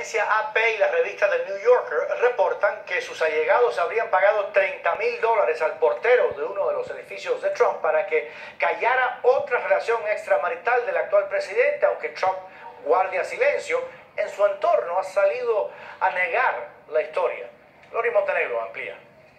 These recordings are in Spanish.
agencia AP y la revista The New Yorker reportan que sus allegados habrían pagado $30,000 al portero de uno de los edificios de Trump para que callara otra relación extramarital del actual presidente, aunque Trump guardia silencio. En su entorno ha salido a negar la historia. Lori Montenegro amplía.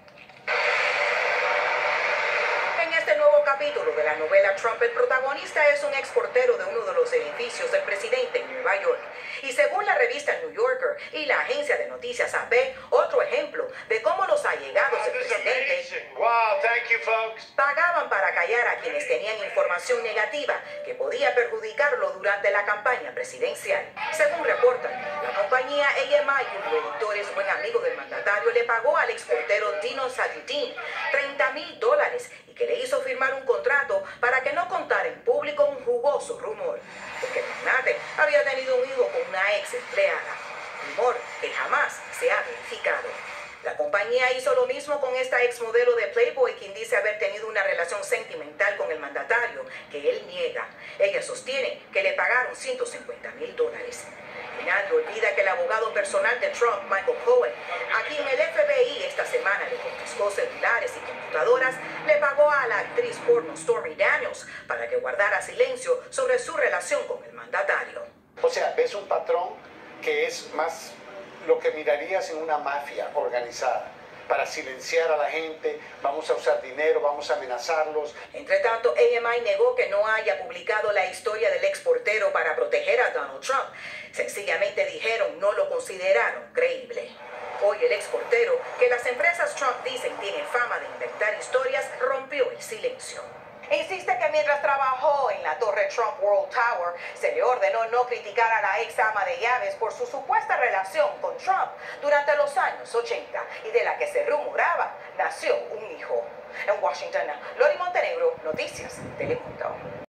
En este nuevo capítulo de la novela Trump, el protagonista es un exportero de uno de los edificios del presidente en Nueva York. Y según la revista New Yorker y la agencia de noticias AP, otro ejemplo de cómo los allegados del presidente pagaban para callar a quienes tenían información negativa que podía perjudicarlo durante la campaña presidencial. Según reportan, la compañía AMI, cuyo editor es buen amigo del mandatario, le pagó al exportero Dino Sayudin $30,000 y que le hizo firmar un contrato para que no contara en público un jugoso rumor, porque el magnate había tenido un hijo con una ex empleada, rumor que jamás se ha verificado. La compañía hizo lo mismo con esta ex modelo de Playboy, quien dice haber tenido una relación sentimental con el mandatario, que él niega. Ella sostiene que le pagaron $150,000. Y nadie olvida que el abogado personal de Trump, Michael Cohen, a quien el FBI esta semana le confiscó celulares y computadoras, le pagó a la actriz porno Stormy Daniels para que guardara silencio sobre su relación con el mandatario. O sea, ves un patrón que es más lo que mirarías en una mafia organizada. Para silenciar a la gente, vamos a usar dinero, vamos a amenazarlos. Entre tanto, AMI negó que no haya publicado la historia del exportero para proteger a Donald Trump. Sencillamente dijeron no lo consideraron creíble. Hoy el exportero, que las empresas Trump dicen tiene fama de inventar historias, rompió el silencio. Insiste que mientras trabajó en la torre Trump World Tower, se le ordenó no criticar a la ex ama de llaves por su supuesta relación con Trump durante los años 80 y de la que se rumoraba nació un hijo. En Washington, Lori Montenegro, Noticias Telemundo.